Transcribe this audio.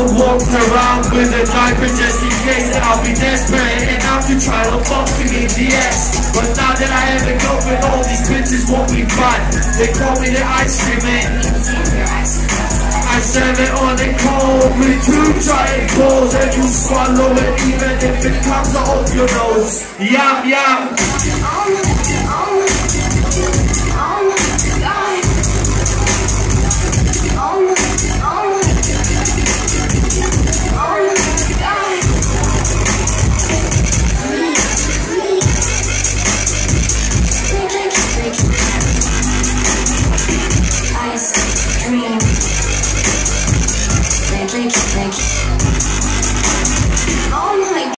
walk around with a diaper just in case that I'll be desperate enough to try to fuck me in the ass. But now that I have a girlfriend, all these bitches won't be fun. They call me the ice cream man. I serve it on the cold with 2 giant balls, and you swallow it even if it comes off your nose. Yum yum.